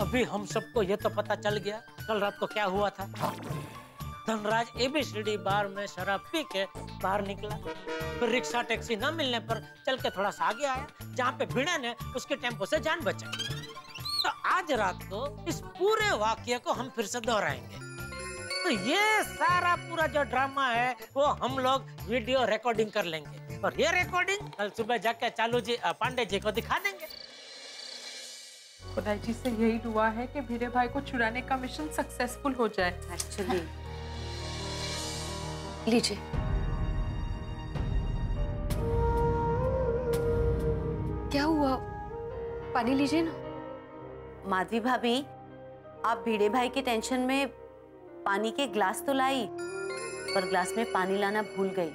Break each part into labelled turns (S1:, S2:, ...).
S1: अभी हम सबको ये तो पता चल गया कल रात को क्या हुआ था। धनराज ABCD बार में शराब पी के बाहर निकला, फिर रिक्शा टैक्सी न मिलने पर चल के थोड़ा सा आगे आया, जहाँ पे भिड़े ने उसके टेम्पो से जान बचाई। तो आज रात को इस पूरे वाकये को हम फिर से दोहराएंगे। तो ये सारा पूरा जो ड्रामा है वो हम लोग वीडियो रिकॉर्डिंग कर लेंगे और ये रिकॉर्डिंग कल सुबह जाके चालू जी पांडे जी को दिखा देंगे।
S2: खुदाई जी से यही दुआ है कि भिड़े भाई को छुड़ाने का मिशन सक्सेसफुल हो जाए।
S3: एक्चुअली लीजिए। क्या हुआ? पानी लीजिए ना।
S4: माधवी भाभी, आप भिड़े भाई के टेंशन में पानी के ग्लास तो लाई, पर ग्लास में पानी लाना भूल गई।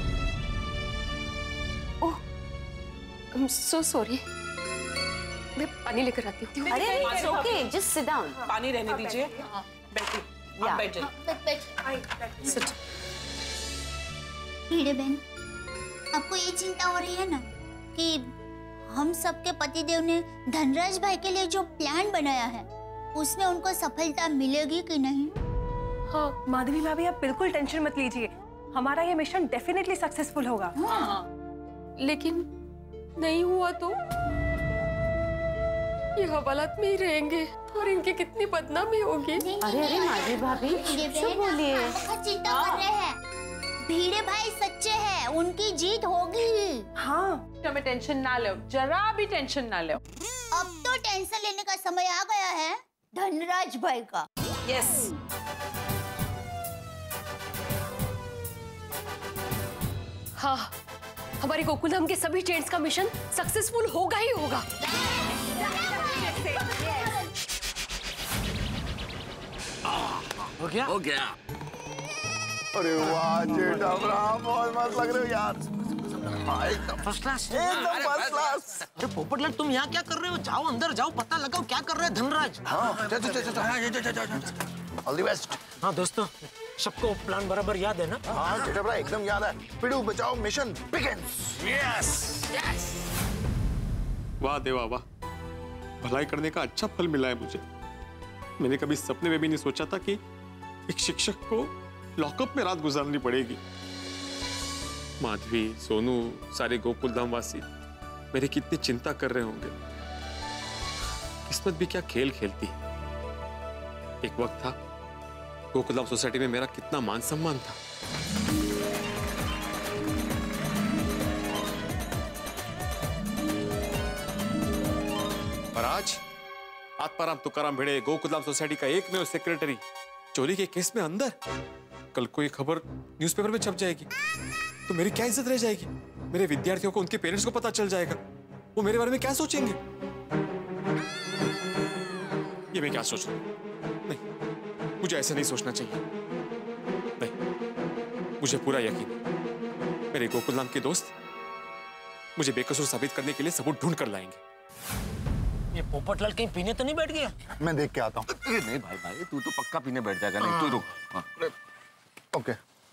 S3: Oh, I am so sorry. मैं पानी लेकर आती हूँ।
S4: अरे it's okay, just sit down.
S2: पानी रहने दीजिए। बैठिए, आप बैठ जाइए। सिट।
S5: भिड़े बहन, आपको ये चिंता हो रही है ना कि हम सबके पतिदेव ने धनराज भाई के लिए जो प्लान बनाया है उसमें उनको सफलता मिलेगी कि नहीं?
S6: हाँ माधवी भाभी, आप बिल्कुल टेंशन मत लीजिए, हमारा ये मिशन डेफिनेटली सक्सेसफुल होगा।
S3: हाँ। लेकिन नहीं हुआ तो ये हवालात में ही रहेंगे और इनकी कितनी बदनामी होगी।
S4: अरे अरे माधवी भाभी, चुप बोलिए।
S5: बहुत चिंता कर रहे हैं। भिड़े भाई सच्चे हैं, उनकी जीत होगी ही।
S6: हाँ, हमें टेंशन ना लो, जरा भी टेंशन ना लो।
S5: अब तो टेंशन लेने का समय आ गया है धनराज भाई का।
S2: यस।
S3: हाँ, हमारे गोकुलधाम के सभी चेंट्स का मिशन सक्सेसफुल होगा ही होगा।
S1: हो गया?
S7: हो गया।
S8: अरे वाह जेठा, बहुत मस्त लग रहे हो यार।
S7: एकदम
S1: फर्स्ट क्लास।
S8: एकदम फर्स्ट क्लास।
S1: अरे पोपटलाल, तुम यहाँ क्या कर रहे हो? जाओ अंदर जाओ, पता लगाओ क्या कर रहे हैं धनराज।
S8: हाँ, चल। All the best.
S1: हाँ दोस्तों, सबको प्लान बराबर याद है ना?
S8: हाँ जेठा भरा, एकदम याद है। पिड़ू बचाओ मिशन बिगिंस।
S7: Yes yes.
S9: वाह देवा वाह, भलाई करने का अच्छा फल मिला है मुझे। मैंने कभी सपने में भी नहीं सोचा था कि एक शिक्षक को लॉकअप में रात गुजारनी पड़ेगी। माधवी, सोनू, सारे गोकुलधाम वासी मेरी कितनी चिंता कर रहे होंगे। किस्मत भी क्या खेल खेलती है। एक वक्त था गोकुलधाम सोसाइटी में मेरा कितना मान सम्मान था। और आज आत्माराम तुकाराम भिड़े, गोकुलधाम सोसाइटी का एकमेव सेक्रेटरी, चोरी के केस में अंदर। कल को ये खबर न्यूज़पेपर में छप जाएगी तो मेरी क्या इज्जत रह जाएगी? मेरे विद्यार्थियों को, उनके पेरेंट्स को पता चल जाएगा, वो मेरे बारे में क्या सोचेंगे? ये मैं क्या सोच रहा हूं? नहीं, मुझे ऐसा नहीं सोचना चाहिए। नहीं, मुझे पूरा यकीन है मेरे गोकुलधाम के दोस्त मुझे बेकसूर साबित करने के लिए सबूत ढूंढ कर लाएंगे।
S1: ये पोपटलाल कहीं पीने तो नहीं बैठ गया?
S8: मैं देख के आता हूँ।
S7: नहीं भाई भाई, तू तो पक्का पीने बैठ जाएगा। नहीं तू रुक। हाँ।
S8: ओके।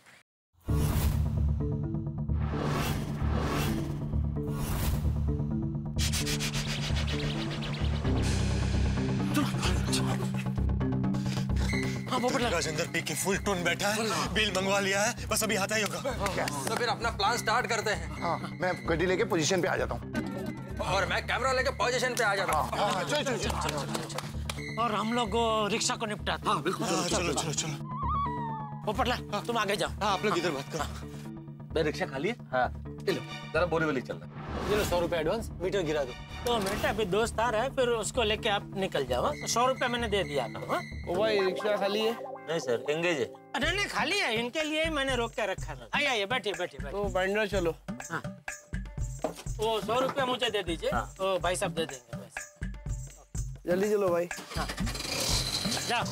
S1: हाँ पोपटलाल।
S10: राजेंद्र पी के फुल टोन बैठा है, बिल मंगवा लिया है, बस अभी आता ही होगा।
S7: तो फिर अपना प्लान स्टार्ट करते हैं।
S8: हाँ, मैं गाड़ी लेके पोजीशन पे आ जाता हूँ।
S7: और मैं कैमरा लेके पोजीशन पे आ जाता हूँ।
S8: हाँ, चल।
S1: और हम लोग रिक्शा को निपटाते।
S7: हाँ बिल्कुल।
S10: चलो।
S1: पोपटलाल तुम आगे जाओ।
S10: हाँ, आप लोग इधर बात करो।
S7: मैं रिक्शा खाली है। हाँ लो, जरा बोरीवली चल रहा है।
S1: ये लो 100 रुपए एडवांस, मीटर गिरा दो। तो बेटा अभी दोस्त आ रहा है, फिर उसको लेके आप निकल जाओ। 100 रुपए मैंने दे दिया था।
S10: ओ भाई, रिक्शा खाली है?
S7: नहीं सर, एंगेज है।
S1: अरे नहीं, खाली है, इनके लिए ही मैंने रोक के रखा था। आइए बैठिए।
S10: तो बाइंडर चलो।
S1: हाँ, वो 100 रुपया मुझे दे दीजिए।
S7: हाँ।
S1: तो भाई साहब दे देंगे पैसे।
S10: जल्दी चलो भाई।
S1: हाँ जाओ।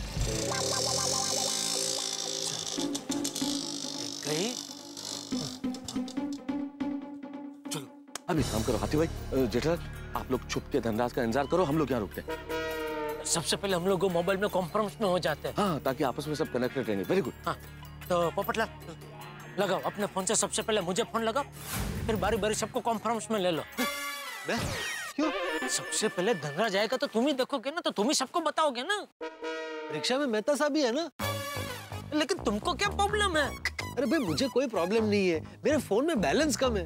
S1: गई।
S7: चलो अब एक काम करो हाथी भाई, जेठा आप लोग छुप के धनराज का इंतजार करो, हम लोग यहाँ रुकते हैं।
S1: सबसे पहले हम लोग मोबाइल में कॉन्फ्रेंस में हो जाते हैं।
S7: हाँ, ताकि आपस में सब कनेक्टेड रहेंगे। Very good.
S1: हाँ, तो पोपटलाल लगाओ अपने फोन से, सबसे पहले मुझे फोन लगाओ, फिर बारी बारी सबको कॉन्फ्रेंस में ले लो।
S10: क्यों?
S1: सबसे पहले धनराज आएगा तो तुम ही देखोगे ना, तो तुम ही सबको बताओगे ना।
S11: रिक्शा में मेहता साहब भी है ना।
S1: लेकिन तुमको क्या प्रॉब्लम है?
S11: अरे भाई मुझे कोई प्रॉब्लम नहीं है, मेरे फोन में बैलेंस कम है।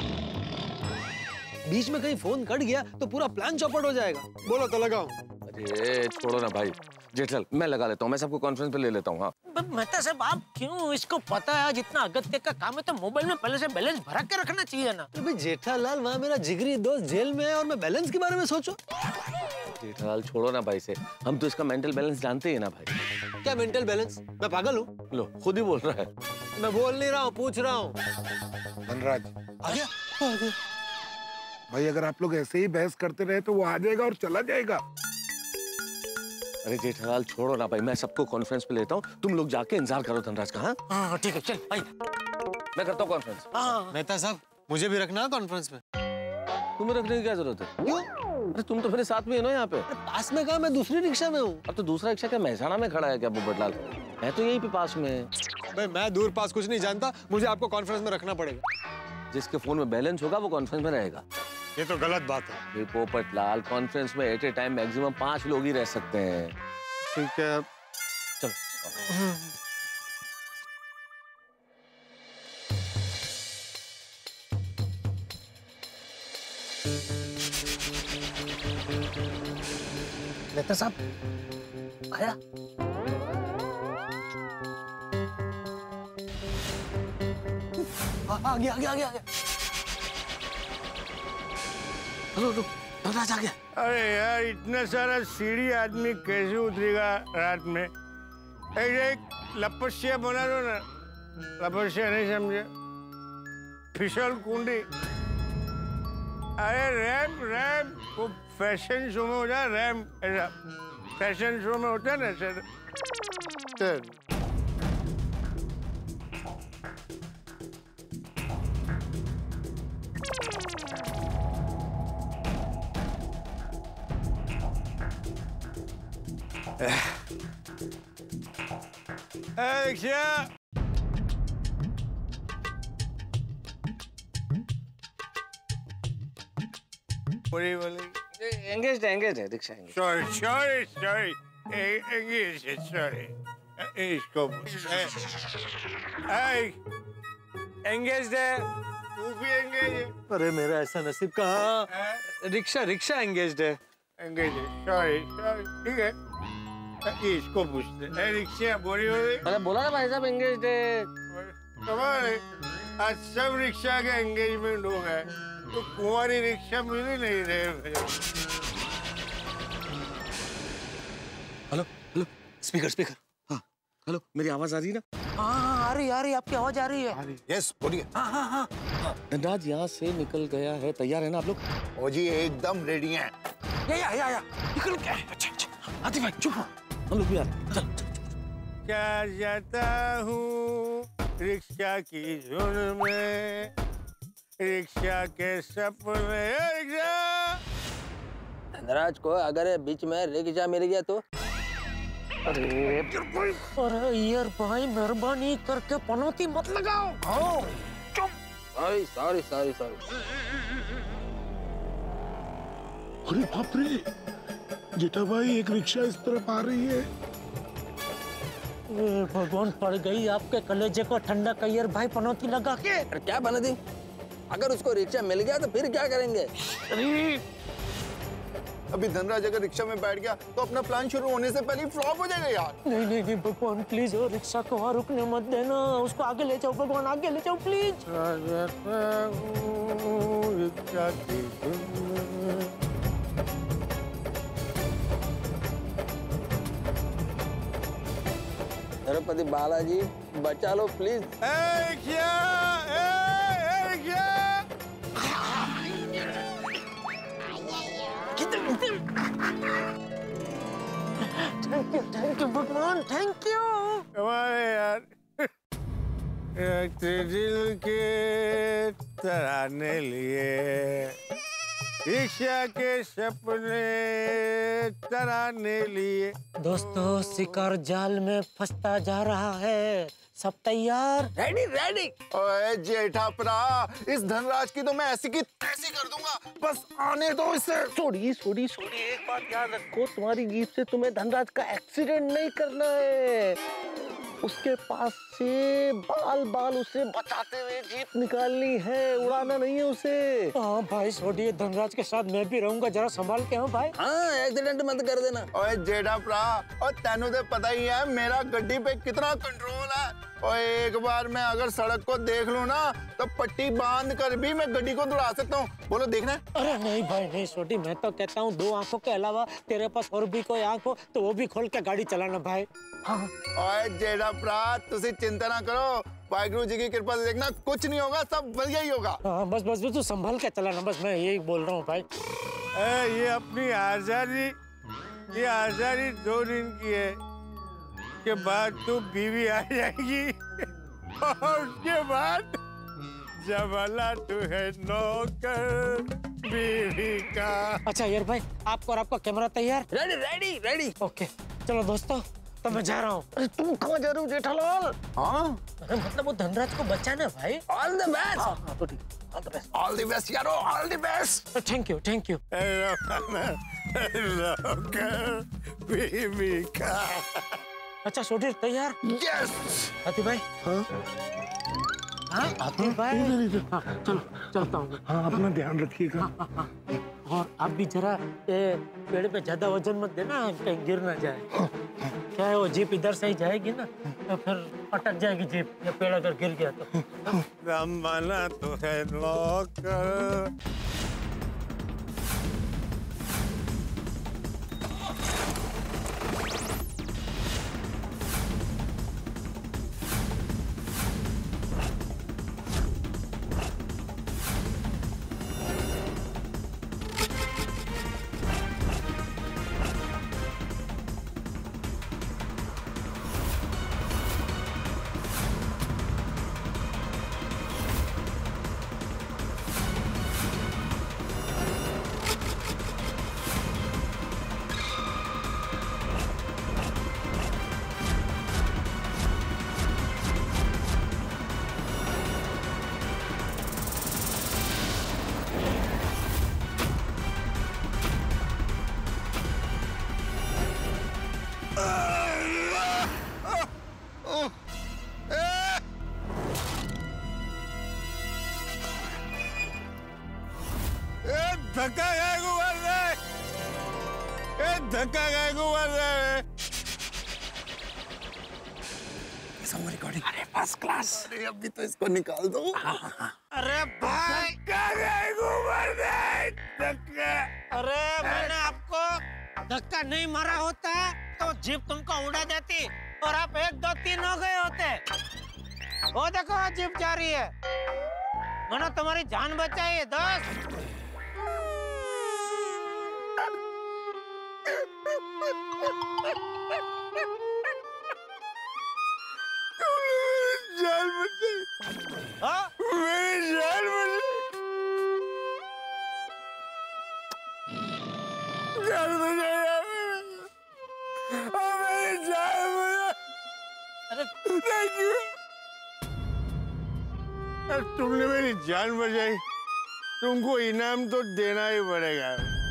S11: बीच में कहीं फोन कट गया तो पूरा प्लान चौपट हो जाएगा। बोलो तो लगाओ।
S7: अरे छोड़ो ना भाई, जेठल मैं लगा लेता हूँ, मैं सबको कॉन्फ्रेंस पे ले लेता हूँ। हाँ
S1: मेहता साहब आप क्यों, इसको पता है जितना अगत्य का काम है तो मोबाइल में पहले से बैलेंस भरा के रखना चाहिए ना।
S11: भाई जेठालाल, वहाँ मेरा जिगरी दोस्त जेल में है और मैं बैलेंस के बारे में सोचूं।
S7: जेठालाल छोड़ो ना भाई से, हम तो इसका मेंटल बैलेंस जानते हैं ना भाई।
S11: क्या मेंटल बैलेंस? मैं पागल हूँ?
S7: लो खुद ही बोल रहा है।
S11: मैं बोल नहीं रहा हूँ, पूछ रहा हूँ।
S8: धनराज
S11: आ गया?
S8: भाई अगर आप लोग ऐसे ही बहस करते रहे तो वो आ जाएगा और चला जाएगा।
S7: अरे जेठालाल छोड़ो ना भाई, मैं सबको कॉन्फ्रेंस पे लेता हूँ, तुम लोग जाके इंतजार करो धनराज का।
S1: हाँ ठीक है, चल भाई
S7: मैं करता हूँ कॉन्फ्रेंस।
S11: मेहता साहब मुझे भी रखना है कॉन्फ्रेंस में।
S7: तुम्हें रखने की क्या जरूरत है? क्यों? अरे तुम तो मेरे साथ में है ना यहाँ पे।
S11: पास में कहा, मैं दूसरी रिक्शा में हूँ।
S7: अब तो दूसरा रिक्शा क्या महसाणा में खड़ा है क्या पोपटलाल? मैं तो यहीं पे पास में।
S11: भाई मैं दूर पास कुछ नहीं जानता, मुझे आपको कॉन्फ्रेंस में रखना पड़ेगा।
S7: जिसके फोन में बैलेंस होगा वो कॉन्फ्रेंस में रहेगा।
S11: ये तो गलत बात है।
S7: पोपटलाल कॉन्फ्रेंस में एट ए टाइम मैक्सिमम 5 लोग ही रह सकते हैं।
S11: ठीक है
S7: चलो।
S1: मेहता साहब आया? आ गया। हेलो धनराज आ गया।
S12: अरे यार इतना सारा सीढ़ी आदमी कैसे उतरेगा रात में? एक लपस्या बना लो ना। लपस्या नहीं समझे? फिसल कुंडी। अरे रैम वो फैशन शो में होता है, रैम ऐसा फैशन शो में होता है ना सर। रिक्शा
S7: एंगेज है रिक्शा।
S12: सॉरी एंगेज है, सॉरी इसको एंगेज है, तू भी एंगेज है।
S11: अरे मेरा ऐसा नसीब कहाँ। रिक्शा एंगेज्ड है।
S12: एंगेज है, सॉरी ठीक है। इसको पूछते हैं रिक्शा बोली
S7: अरे बोला ना भाई साहब एंगेज है।
S12: कमाल है, आज सब रिक्शा के एंगेजमेंट हो गए तो कुंवारी रिक्शा मिल ही नहीं रहे।
S7: Hello speaker. हाँ हेलो, मेरी आवाज आ रही है ना?
S1: हाँ आ रही आपकी आवाज आ रही है।
S10: यस बोलिए।
S1: हाँ
S7: धनराज यहाँ से निकल गया है, तैयार है ना आप लोग?
S10: ओ जी एकदम रेडी हैं।
S1: या निकल गया। अच्छा आदि भाई चुप हो,
S7: हम लोग भी आ रहे हैं। चल।
S12: क्या जाता हूँ रिक्शा की धुन में, रिक्शा के सपने। रिक्शा
S13: धनराज को अगर बीच में रिक्शा मिल गया तो?
S1: अरे यार भाई मेहरबानी करके पनौती मत लगाओ। हाँ चुप।
S13: सॉरी।
S8: अरे बाप रे जेठा भाई, एक रिक्शा इस तरफ आ रही है।
S1: भगवान पड़ गई आपके कलेजे को ठंडा कहियर भाई पनौती लगा के।
S13: अरे क्या पनौती? अगर उसको रिक्शा मिल गया तो फिर क्या करेंगे?
S10: अभी धनराज अगर रिक्शा में बैठ गया तो अपना प्लान शुरू होने से पहले फ्लॉप हो जाएगा यार।
S1: नहीं भगवान प्लीज रिक्शा को वहाँ रुकने मत देना, उसको आगे ले जाओ भगवान, आगे ले जाओ प्लीज।
S12: रिक्शा की
S13: तिरुपति बालाजी बचा लो प्लीज।
S1: थैंक यू भगवान, थैंक यू।
S12: हमारे यार दिल के तराने लिए रिक्शा के सपने तराने लिए।
S1: दोस्तों शिकार जाल में फंसता जा रहा है, सब तैयार?
S10: Ready ready. ओए जेठापरा, इस धनराज की तो मैं ऐसी की तैसी कर दूंगा, बस आने दो इसे।
S11: सोड़ी एक बात याद रखो, तुम्हारी जीप से तुम्हें धनराज का एक्सीडेंट नहीं करना है। उसके पास से बाल उसे बचाते हुए जीप निकालनी है, उड़ाना नहीं है उसे।
S1: हाँ भाई छोड़िए, धनराज के साथ मैं भी रहूंगा, जरा संभाल के। हाँ भाई,
S13: हाँ एक्सीडेंट मत कर देना।
S10: ओए जेठापरा, और तेनू तो पता ही है मेरा गड्डी पे कितना कंट्रोल है। और एक बार मैं अगर सड़क को देख लूं ना, तो पट्टी बांध कर भी मैं गड्डी को दौड़ा सकता हूँ। बोलो देखना है?
S1: अरे नहीं भाई नहीं छोटी, मैं तो कहता हूँ 2 आंखों के अलावा तेरे पास और भी कोई आंख हो तो वो भी खोल के गाड़ी चलाना भाई।
S10: हाँ। ओए जेठापरा, तुसी चिंता ना करो, वाहिगुरु जी की कृपा से देखना कुछ नहीं होगा, सब बढ़िया ही होगा।
S1: हाँ बस तू संभल के चलाना, बस मैं यही बोल रहा हूँ भाई।
S12: ये अपनी आजादी 2 दिन की है, के बाद तू बीवी आ जाएगी और उसके बाद जमाला तू है नौकर बीवी का।
S1: अच्छा यार भाई, आपको और आपका कैमरा तैयार?
S13: रेडी।
S1: ओके चलो दोस्तों, तो मैं जा रहा हूँ।
S11: अरे तुम कहाँ जा रहे हो जेठालाल?
S10: हाँ
S1: अरे मतलब वो धनराज को बचाना भाई।
S13: All the best.
S11: हाँ तो ठीक, all the best.
S10: All the best यारो, all the best.
S1: Thank you.
S12: नौकर बीवी का।
S1: अच्छा छोटी तैयार?
S10: यस।
S1: हाथी भाई। हाँ हाथी भाई। हाँ चलो चलता हूँ।
S8: हाँ अपना ध्यान रखिएगा।
S1: और आप भी जरा पेड़ पे ज्यादा वजन मत देना, कहीं गिर ना जाए। क्या है वो जीप इधर से ही जाएगी ना, तो फिर अटक जाएगी जीप, या पेड़ अगर गिर गया तो।
S12: जमाना तो है नौकर। धक्का गए गुबर से, धक्का गए गुबर से।
S10: रिकॉर्डिंग। अरे फर्स्ट क्लास। अरे अभी तो इसको निकाल दो।
S1: अरे भाई
S12: धक्का गए गुबर से, धक्का।
S1: अरे मैंने आपको धक्का नहीं मारा होता तो जीप तुमको उड़ा देती और आप 1 2 3 हो गए होते। वो देखो वो जीप जा रही है, मैंने तुम्हारी जान बचाई है दोस्त।
S12: जान बचाई।
S1: हाँ?
S12: मेरी जान बचाई। जान बचाई। मेरी जान बचाई।
S1: अरे
S12: थैंक यू। तुमने मेरी जान बचाई, तुमको इनाम तो देना ही पड़ेगा।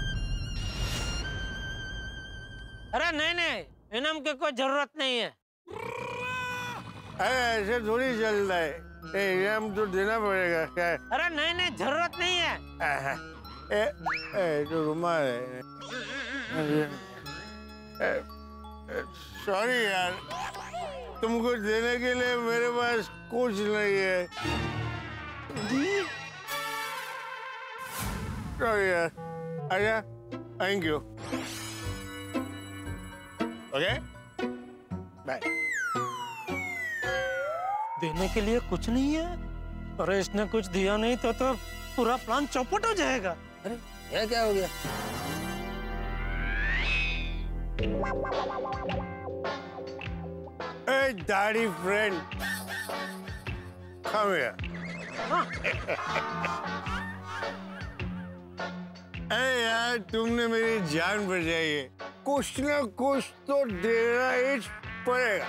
S1: अरे नहीं, इनाम की कोई जरूरत नहीं है।
S12: अरे ऐसे थोड़ी चलता है, इनाम तो देना पड़ेगा। क्या?
S1: अरे नहीं, जरूरत नहीं है।
S12: तो रुमाल है। सॉरी यार, तुमको देने के लिए मेरे पास कुछ नहीं है। सॉरी यार। अच्छा, थैंक यू। Okay, bye.
S1: देने के लिए कुछ नहीं है? अरे इसने कुछ दिया नहीं तो पूरा प्लान चौपट हो जाएगा।
S13: अरे ये क्या हो गया?
S12: Hey, daddy friend, come here. अरे यार तुमने मेरी जान बचाई है, कुछ ना कुछ तो देना ही पड़ेगा।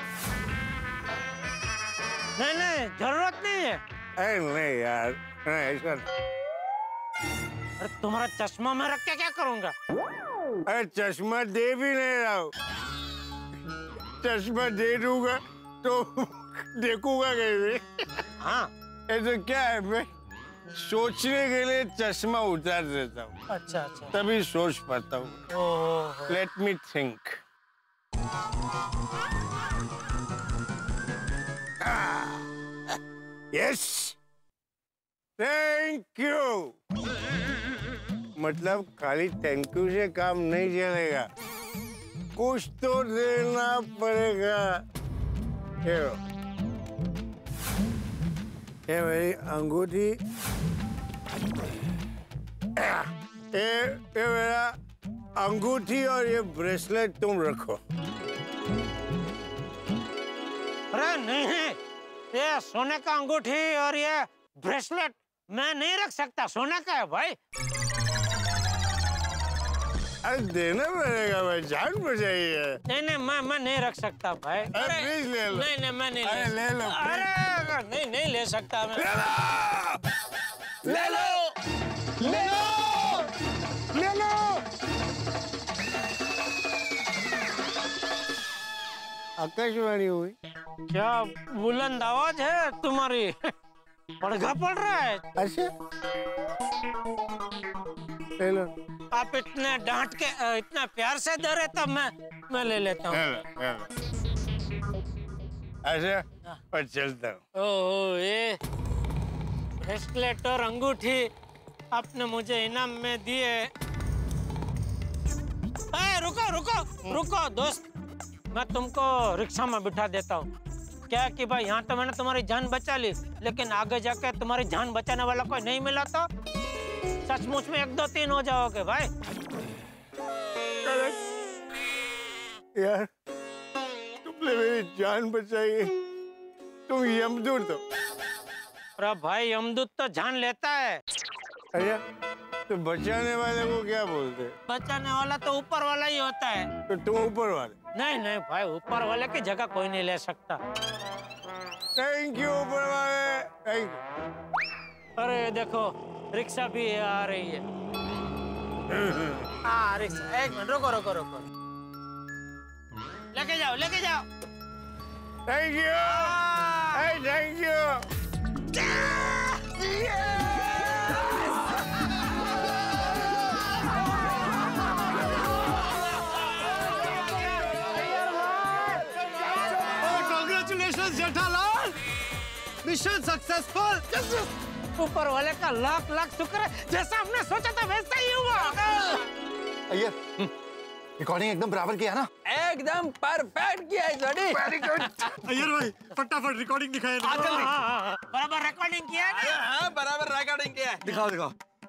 S1: नहीं जरूरत नहीं है।
S12: अरे नहीं यार, नहीं ऐसा।
S1: अरे तुम्हारा चश्मा मैं रख के क्या करूंगा?
S12: अरे चश्मा दे भी नहीं रहा हूँ, चश्मा दे दूंगा तो देखूंगा कैसे? हाँ ये तो क्या है, मैं सोचने के लिए चश्मा उतार देता हूँ।
S1: अच्छा अच्छा,
S12: तभी सोच पाता हूँ। Let me think. Yes, thank you. मतलब खाली थैंक यू से काम नहीं चलेगा, कुछ तो देना पड़ेगा। ये मेरी अंगूठी, ये मेरा अंगूठी और ये ब्रेसलेट तुम रखो।
S1: अरे नहीं, ये सोने का अंगूठी और ये ब्रेसलेट मैं नहीं रख सकता, सोने का है भाई।
S12: अरे देना पड़ेगा भाई, जान बचाई है।
S1: नहीं मैं नहीं रख सकता भाई।
S12: अरे प्लीज ले लो।
S1: नहीं मैं नहीं
S12: ले लो।
S1: अरे नहीं ले सकता मैं।
S12: ले लो। आकाशवाणी हुई
S1: क्या बुलंद आवाज है तुम्हारी, पड़घा पड़ रहा है।
S12: अच्छा ले लो।
S1: आप इतने डांट के इतना प्यार से दे रहे तब मैं ले लेता हूँ।
S12: अच्छा और चलता हूँ।
S1: ओह ये ब्रेसलेट और अंगूठी आपने मुझे इनाम में दिए। रुको दोस्त, मैं तुमको रिक्शा में बिठा देता हूँ। क्या कि भाई यहाँ तो मैंने तुम्हारी जान बचा ली, लेकिन आगे जाके तुम्हारी जान बचाने वाला कोई नहीं मिला तो सचमुच में 1 2 3 हो जाओगे भाई।
S12: यार तुमने मेरी जान बचाई है, तुम यमदूत हो।
S1: अरे भाई यमदूत तो जान लेता है।
S12: अच्छा तो बचाने वाले को क्या बोलते?
S1: बचाने वाला तो ऊपर वाला ही होता है।
S12: तो तुम ऊपर वाले?
S1: नहीं भाई, ऊपर वाले की जगह कोई नहीं ले सकता।
S12: थैंक यू ऊपर वाले, थैंक यू।
S1: अरे देखो रिक्शा भी आ रही है। हाँ रिक्शा, एक मिनट रुको। लेके जाओ।
S12: Thank you, thank you.
S11: Congratulations Jethalal, mission successful.
S1: ऊपर वाले का लाख शुक्र है, जैसा हमने सोचा था वैसा ही हुआ।
S10: अय्यर रिकॉर्डिंग एकदम बराबर किया ना?
S13: एकदम परफेक्ट किया है जोड़ी।
S10: Very good.
S11: अय्यर भाई फटाफट रिकॉर्डिंग दिखाइए।
S1: बराबर रिकॉर्डिंग किया है ना?
S13: हाँ बराबर रिकॉर्डिंग किया है।
S11: दिखाओ।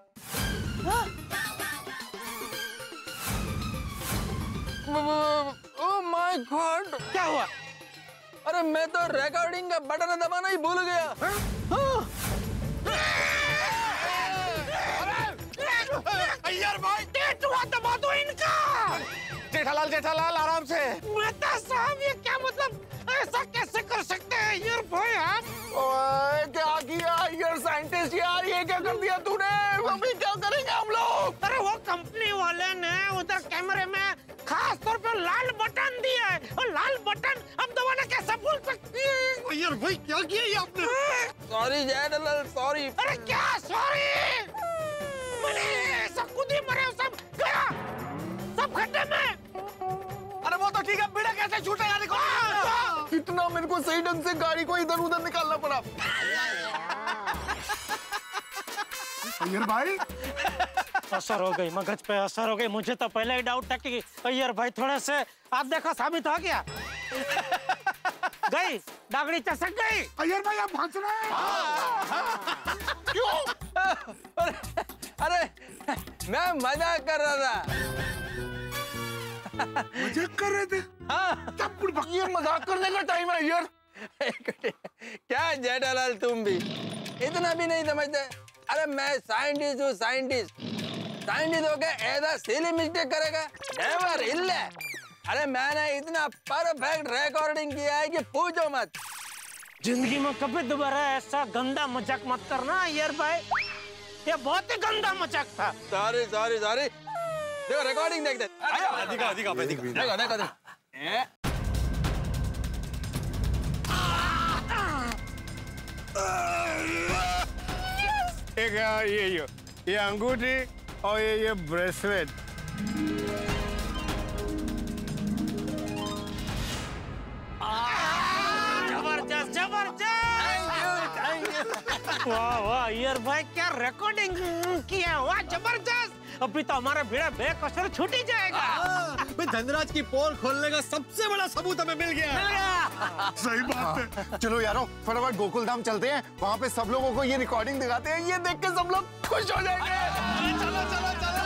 S13: ओह माय गॉड,
S1: क्या हुआ?
S13: अरे मैं तो रिकॉर्डिंग का बटन दबाना ही भूल गया।
S11: अय्यर भाई
S1: दबा दो इनका।
S11: जेठालाल आराम से।
S1: मेहता साहब ये क्या मतलब, ऐसा कैसे कर सकते हैं यार भाई आप?
S10: ओए क्या किया यार साइंटिस्ट यार, ये क्या कर दिया तूने? अभी क्या करेंगे हम लोग?
S1: अरे वो कंपनी वाले ने उधर कैमरे में खास तौर पे लाल बटन दिया है, और लाल बटन अब दबाना कैसे भूल सकती है?
S11: अय्यर भाई क्या किया ये आपने?
S13: Sorry Jethalal, sorry.
S1: अरे क्या सॉरी? सब खुद ही मरे, सब गया, सब खड्डे में।
S11: अरे वो तो ठीक है, बिना कैसे छूटा यार।
S10: इतना मेरे को सही ढंग से गाड़ी को इधर उधर निकालना पड़ा। अय्यर भाई
S1: असर हो गई, मगज पे असर हो गई। मुझे तो पहले ही डाउट था कि अय्यर भाई थोड़े से आप देखो साबित हो गया। गई दागड़ी चसक गई।
S11: अय्यर भाई आप हंस रहे हैं?
S13: क्यों? अरे मैं मजाक कर रहा था।
S11: मजाक कर रहे थे?
S13: हाँ
S10: ये मजाक करने का टाइम है यार।
S13: क्या जेठालाल तुम भी इतना भी नहीं समझते? अरे मैं साइंटिस्ट हूँ, साइंटिस्ट। टाइम दो के ऐसा सिली मिस्टेक करेगा नेवर इल्ले। अरे मैंने इतना परफेक्ट रिकॉर्डिंग किया है कि पूछो मत।
S1: जिंदगी में कभी दोबारा ऐसा गंदा मजाक मत करना यार भाई, ये बहुत ही गंदा मजाक था।
S13: Sorry sorry sorry. देखो रिकॉर्डिंग देख दे। देखो
S12: एक ये अंगूठी और ये ब्रेसलेट।
S1: जबरदस्त जबरदस्त। वाह वाह यार भाई, क्या रिकॉर्डिंग किया, वाह जबरदस्त। अभी तो हमारा भिड़ा बेकसर छूट ही जाएगा।
S9: धनराज की पोल खोलने का सबसे बड़ा सबूत हमें मिल गया।
S10: सही बात है। चलो यारों, फटाफट गोकुल धाम चलते हैं, वहाँ पे सब लोगों को ये रिकॉर्डिंग दिखाते हैं, ये देख के सब लोग खुश हो जाएंगे। चलो चलो चलो।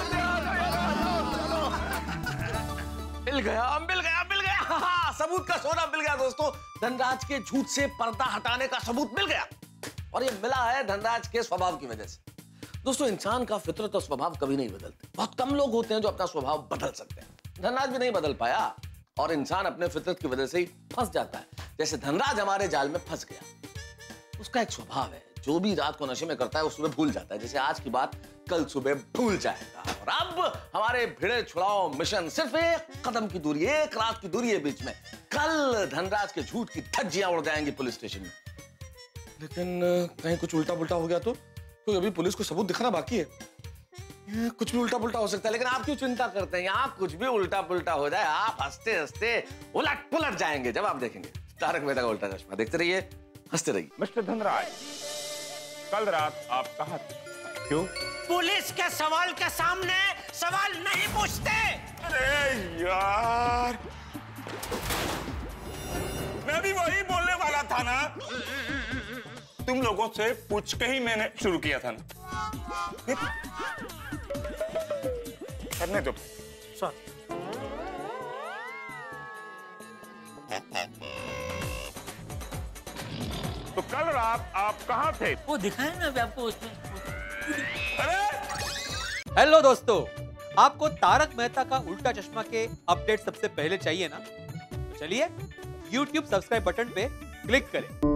S7: मिल गया मिल गया मिल गया। सबूत का सोना मिल गया दोस्तों। धनराज के झूठ से पर्दा हटाने का सबूत मिल गया, और ये मिला है धनराज के स्वभाव की वजह से। दोस्तों, इंसान का फितरत और स्वभाव कभी नहीं बदलते। बहुत कम लोग होते हैं जो अपना स्वभाव बदल सकते हैं। धनराज भी नहीं बदल पाया, और इंसान अपने फितरत की वजह से ही फंस जाता है। जैसे धनराज हमारे जाल में फंस गया। उसका एक स्वभाव है, जो भी रात को नशे में करता है वो सुबह भूल जाता है। जैसे आज की बात कल सुबह भूल जाएगा। और अब हमारे भिड़े छुड़ाओ मिशन सिर्फ एक कदम की दूरी, एक रात की दूरी है बीच में। कल धनराज के झूठ की धज्जियां उड़ जाएंगी पुलिस स्टेशन में। लेकिन कहीं कुछ उल्टा पुल्टा हो गया तो, क्योंकि अभी पुलिस को सबूत दिखाना बाकी है। कुछ भी उल्टा पुल्टा हो सकता है, लेकिन आप क्यों चिंता करते हैं? यहाँ कुछ भी उल्टा पुल्टा हो जाए, आप हंसते हंसते उलट पुलट जाएंगे जब आप देखेंगे तारक मेहता का उल्टा चश्मा। देखते रहिए, हंसते रहिए।
S14: मिस्टर धनराज, कल रात आप कहाँ थे? क्यों?
S1: पुलिस के सवाल के सामने सवाल नहीं पूछते।
S14: अरे यार, मैं भी वही बोलने वाला था ना। तुम लोगों से पूछ के ही मैंने शुरू किया था ना। करने दो
S1: सर।
S14: तो कल रात आप कहाँ थे?
S1: वो दिखाए ना आपको उसमें।
S15: हेलो दोस्तों, आपको तारक मेहता का उल्टा चश्मा के अपडेट सबसे पहले चाहिए ना? तो चलिए YouTube सब्सक्राइब बटन पे क्लिक करें।